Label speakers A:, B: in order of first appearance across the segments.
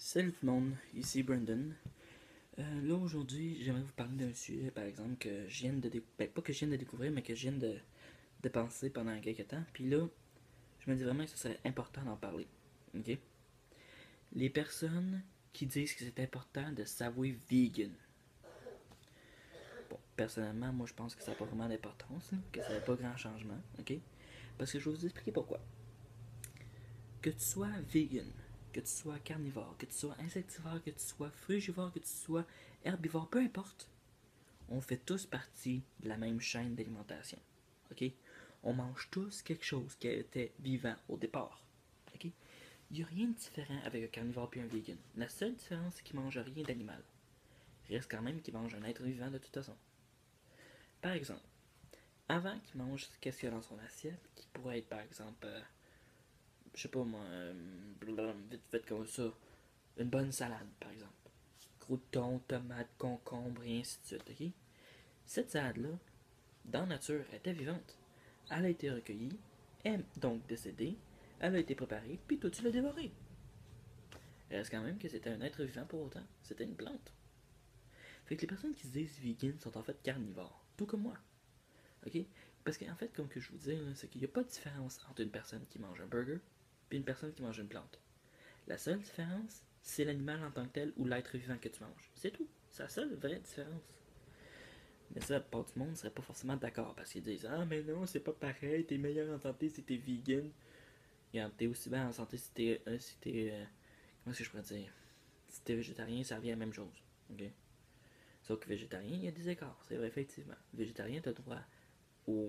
A: Salut tout le monde, ici Brandon. Là aujourd'hui, j'aimerais vous parler d'un sujet, par exemple, que je viens de pas que je viens de découvrir, mais que je viens de penser pendant quelques temps. Puis là, je me dis vraiment que ce serait important d'en parler. Ok? Les personnes qui disent que c'est important de s'avouer vegan. Bon, personnellement, moi je pense que ça n'a pas vraiment d'importance, là, que ça n'a pas grand changement. Ok? Parce que je vais vous expliquer pourquoi. Que tu sois vegan, que tu sois carnivore, que tu sois insectivore, que tu sois frugivore, que tu sois herbivore, peu importe, on fait tous partie de la même chaîne d'alimentation. OK? On mange tous quelque chose qui était vivant au départ. OK? Il n'y a rien de différent avec un carnivore et un vegan. La seule différence, c'est qu'ils ne mangent rien d'animal. Il reste quand même qu'ils mangent un être vivant de toute façon. Par exemple, avant qu'ils mangent ce qu'il y a dans son assiette, qui pourrait être par exemple, je sais pas moi, vite fait comme ça, une bonne salade par exemple. Croutons, tomates, concombres et ainsi de suite. OK? Cette salade-là, dans la nature, elle était vivante. Elle a été recueillie, est donc décédée, elle a été préparée, puis toi tu l'as dévorée. Il reste quand même que c'était un être vivant pour autant. C'était une plante. Fait que les personnes qui se disent vegan sont en fait carnivores, tout comme moi. OK? Parce qu'en fait, comme que je vous dis, c'est qu'il n'y a pas de différence entre une personne qui mange un burger et une personne qui mange une plante. La seule différence, c'est l'animal en tant que tel ou l'être vivant que tu manges. C'est tout. C'est la seule vraie différence. Mais ça, la plupart du monde serait pas forcément d'accord parce qu'ils disent ah, mais non, c'est pas pareil, t'es meilleur en santé si t'es vegan. Regarde, t'es aussi bien en santé si t'es. Comment est-ce que je pourrais dire? Si t'es végétarien, ça revient à la même chose. Ok? Sauf que végétarien, il y a des écarts, c'est vrai, effectivement. Végétarien, t'as droit au.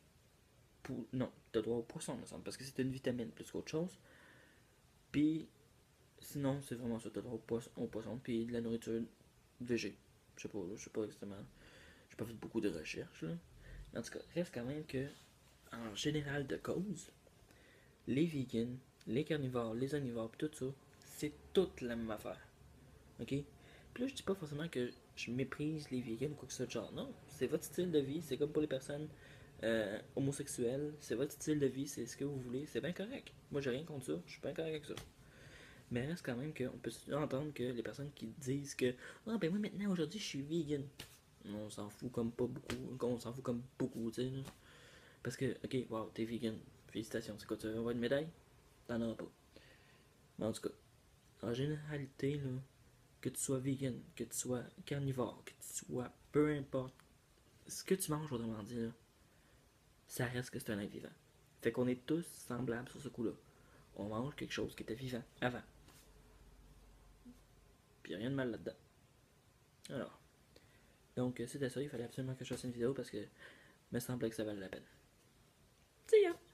A: Non, t'as droit au poisson, me semble, parce que c'est une vitamine plus qu'autre chose. Puis, sinon, c'est vraiment ça, t'as droit au poisson, puis de la nourriture végé. Je sais pas exactement. J'ai pas fait beaucoup de recherches, là. Mais en tout cas, reste quand même que, en général de cause, les vegans, les carnivores, les omnivores, pis tout ça, c'est toute la même affaire. OK? Puis là, je dis pas forcément que je méprise les vegans ou quoi que ce soit de genre. Non, c'est votre style de vie. C'est comme pour les personnes homosexuelles. C'est votre style de vie. C'est ce que vous voulez. C'est bien correct. Moi, j'ai rien contre ça. Je suis bien correct avec ça. Mais reste quand même qu'on peut entendre que les personnes qui disent que ah, ben moi, maintenant, aujourd'hui, je suis vegan. On s'en fout comme pas beaucoup. On s'en fout comme beaucoup, tu sais. Parce que, ok, wow, t'es vegan. Félicitations. C'est quoi, tu veux avoir une médaille? T'en auras pas. Mais en tout cas, en généralité, là, que tu sois vegan, que tu sois carnivore, que tu sois peu importe ce que tu manges, autrement dit, là, ça reste que c'est un être vivant. Fait qu'on est tous semblables sur ce coup-là. On mange quelque chose qui était vivant avant. Puis rien de mal là-dedans. Alors, donc c'était ça, il fallait absolument que je fasse une vidéo parce que me semblait que ça valait la peine. See ya!